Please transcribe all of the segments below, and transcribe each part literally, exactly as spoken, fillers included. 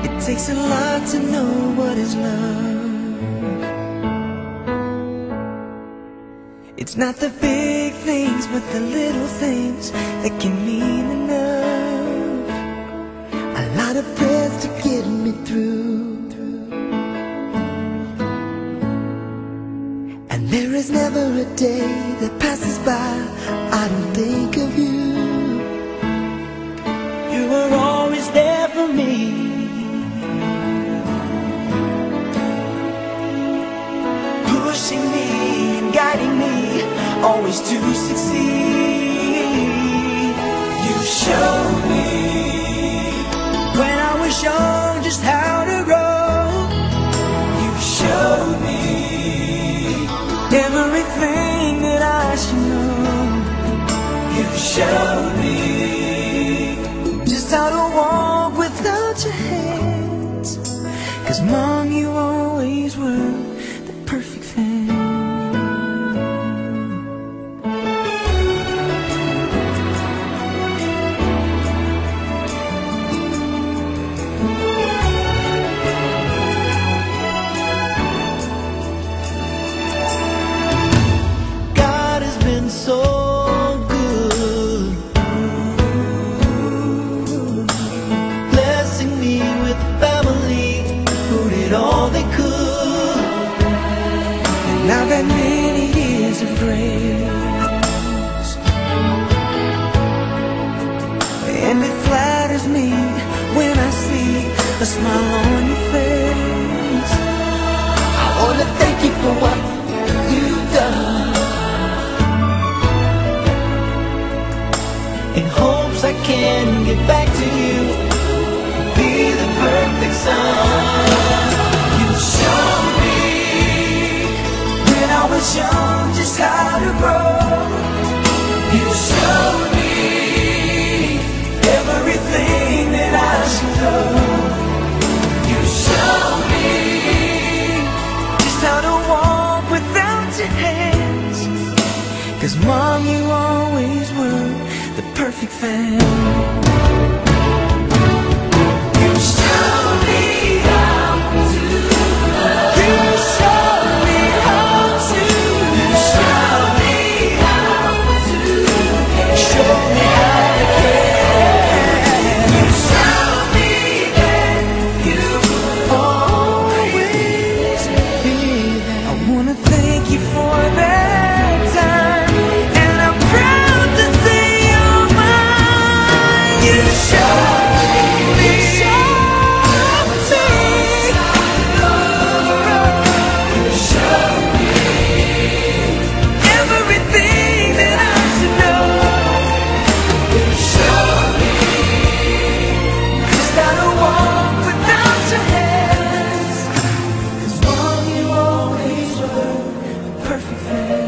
It takes a lot to know what is love. It's not the big things, but the little things that can mean enough. A lot of prayers to get me through, and there is never a day that passes by I don't think of you. You were always there for me, pushing me and guiding me, always to succeed. You showed me when I was young just how to grow. You showed me everything that I should know. You showed me just how to walk without your hands, 'cause Mom, you always were the perfect fan. So good, blessing me with family who did all they could. And I've had many years of grace, and it flatters me when I see a smile on your face. I want to thank you for what you've done, in hopes I can get back to you, be the perfect son. You showed me when I was young just how to grow. You showed me everything that I should know. You showed me just how to walk without your hands, 'cause Mom, you always were the perfect fan. You showed me how to love. You showed me how to love. You showed me how to care. Showed me how to care. You showed me that you always be there. I wanna thank you for that time, and I'm proud to say you showed me, you showed me, you showed me everything that I should know. You showed me just how to walk without your hands, 'cause Mom, you always were the perfect fan.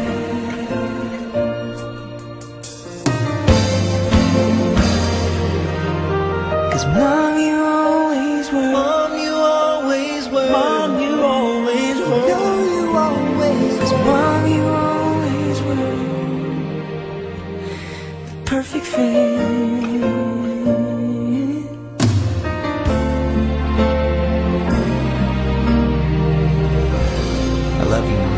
Mom, you always were. Mom, you always were. Mom, you always were. No, you always were. 'Cause Mom, you always were the perfect fan. I love you, Mom.